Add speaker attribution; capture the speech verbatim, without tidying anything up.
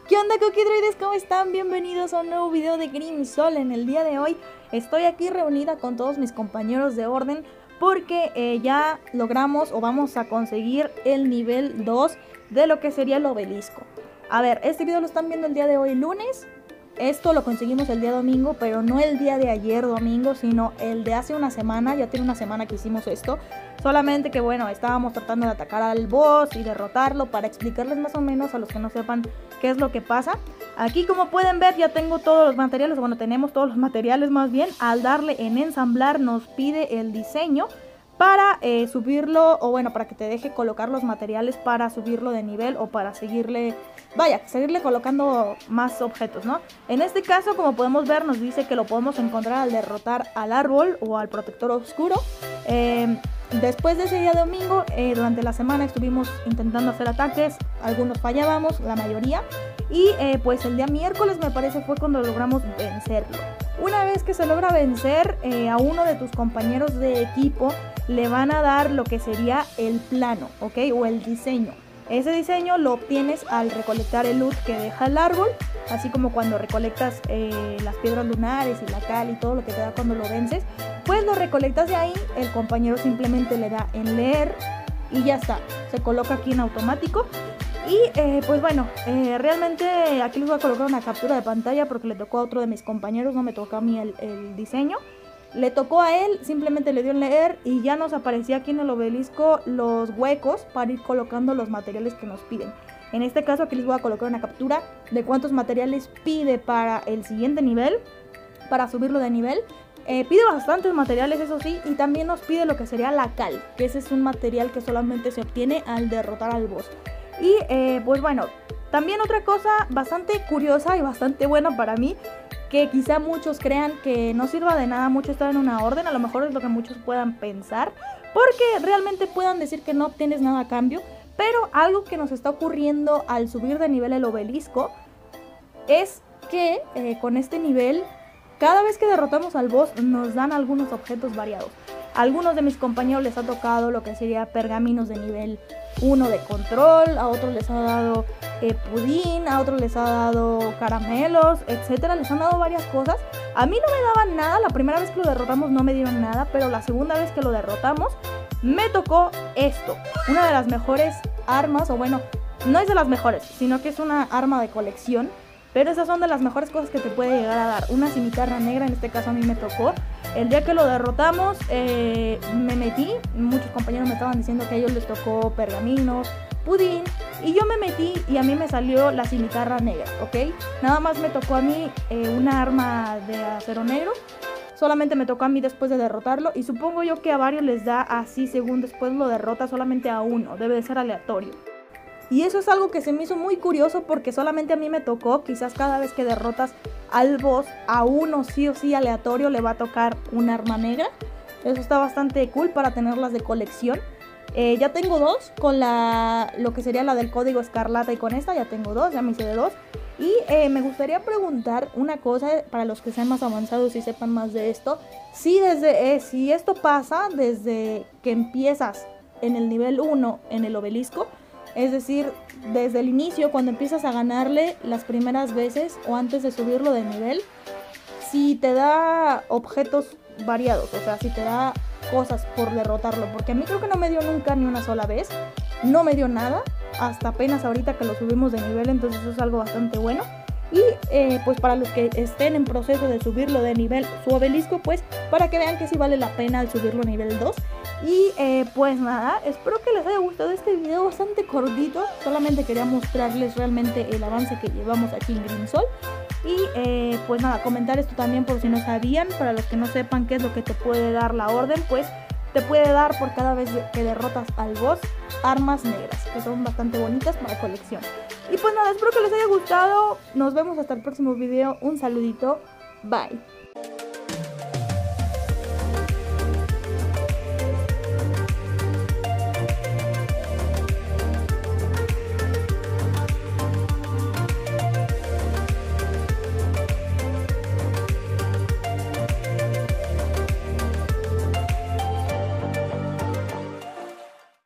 Speaker 1: ¿Qué onda, Cookie Droides? ¿Cómo están? Bienvenidos a un nuevo video de Grimsol. En el día de hoy estoy aquí reunida con todos mis compañeros de orden porque eh, ya logramos o vamos a conseguir el nivel dos de lo que sería el obelisco. A ver, este video lo están viendo el día de hoy lunes. Esto lo conseguimos el día domingo, pero no el día de ayer domingo, sino el de hace una semana. Ya tiene una semana que hicimos esto. Solamente que bueno, estábamos tratando de atacar al boss y derrotarlo para explicarles más o menos a los que no sepan qué es lo que pasa. Aquí, como pueden ver, ya tengo todos los materiales, bueno, tenemos todos los materiales más bien. Al darle en ensamblar nos pide el diseño para eh, subirlo, o bueno, para que te deje colocar los materiales para subirlo de nivel o para seguirle, vaya, seguirle colocando más objetos, ¿no? En este caso, como podemos ver, nos dice que lo podemos encontrar al derrotar al árbol o al protector oscuro. Eh, después de ese día de domingo, eh, durante la semana estuvimos intentando hacer ataques, algunos fallábamos, la mayoría, y eh, pues el día miércoles me parece fue cuando logramos vencerlo. Una vez que se logra vencer, eh, a uno de tus compañeros de equipo le van a dar lo que sería el plano, ¿ok? O el diseño. Ese diseño lo obtienes al recolectar el loot que deja el árbol, así como cuando recolectas eh, las piedras lunares y la cal y todo lo que te da cuando lo vences, pues lo recolectas de ahí, el compañero simplemente le da en leer y ya está, se coloca aquí en automático. Y eh, pues bueno, eh, realmente aquí les voy a colocar una captura de pantalla porque le tocó a otro de mis compañeros, no me tocó a mí el, el diseño. Le tocó a él, simplemente le dio en leer y ya nos aparecía aquí en el obelisco los huecos para ir colocando los materiales que nos piden. En este caso aquí les voy a colocar una captura de cuántos materiales pide para el siguiente nivel, para subirlo de nivel. Eh, pide bastantes materiales, eso sí, y también nos pide lo que sería la cal, que ese es un material que solamente se obtiene al derrotar al boss. Y eh, pues bueno, también otra cosa bastante curiosa y bastante buena para mí, que quizá muchos crean que no sirva de nada mucho estar en una orden, a lo mejor es lo que muchos puedan pensar, porque realmente puedan decir que no obtienes nada a cambio, pero algo que nos está ocurriendo al subir de nivel el obelisco es que eh, con este nivel, cada vez que derrotamos al boss nos dan algunos objetos variados. A algunos de mis compañeros les ha tocado lo que sería pergaminos de nivel uno de control, a otros les ha dado eh, pudín, a otros les ha dado caramelos, etcétera. Les han dado varias cosas. A mí no me daban nada, la primera vez que lo derrotamos no me dieron nada, pero la segunda vez que lo derrotamos me tocó esto. Una de las mejores armas, o bueno, no es de las mejores, sino que es una arma de colección. Pero esas son de las mejores cosas que te puede llegar a dar. Una cimitarra negra, en este caso a mí me tocó. El día que lo derrotamos, eh, me metí. Muchos compañeros me estaban diciendo que a ellos les tocó pergaminos, pudín. Y yo me metí y a mí me salió la cimitarra negra, ¿ok? Nada más me tocó a mí eh, una arma de acero negro. Solamente me tocó a mí después de derrotarlo. Y supongo yo que a varios les da así según después lo derrota, solamente a uno. Debe de ser aleatorio. Y eso es algo que se me hizo muy curioso porque solamente a mí me tocó, quizás cada vez que derrotas al boss, a uno sí o sí aleatorio le va a tocar un arma negra. Eso está bastante cool para tenerlas de colección. Eh, ya tengo dos, con la lo que sería la del código escarlata y con esta ya tengo dos, ya me hice de dos. Y eh, me gustaría preguntar una cosa para los que sean más avanzados y sepan más de esto. Si, desde, eh, si esto pasa desde que empiezas en el nivel uno en el obelisco, es decir, desde el inicio, cuando empiezas a ganarle las primeras veces o antes de subirlo de nivel, si te da objetos variados, o sea, si te da cosas por derrotarlo, porque a mí creo que no me dio nunca ni una sola vez, no me dio nada, hasta apenas ahorita que lo subimos de nivel, entonces eso es algo bastante bueno. Y eh, pues para los que estén en proceso de subirlo de nivel su obelisco, pues para que vean que sí vale la pena al subirlo a nivel dos. Y eh, pues nada, espero que les haya gustado este video bastante cortito. Solamente quería mostrarles realmente el avance que llevamos aquí en Grimsol. Y eh, pues nada, comentar esto también por si no sabían. Para los que no sepan qué es lo que te puede dar la orden, pues te puede dar por cada vez que derrotas al boss armas negras, que son bastante bonitas para colección. Y pues nada, espero que les haya gustado. Nos vemos hasta el próximo video. Un saludito. Bye.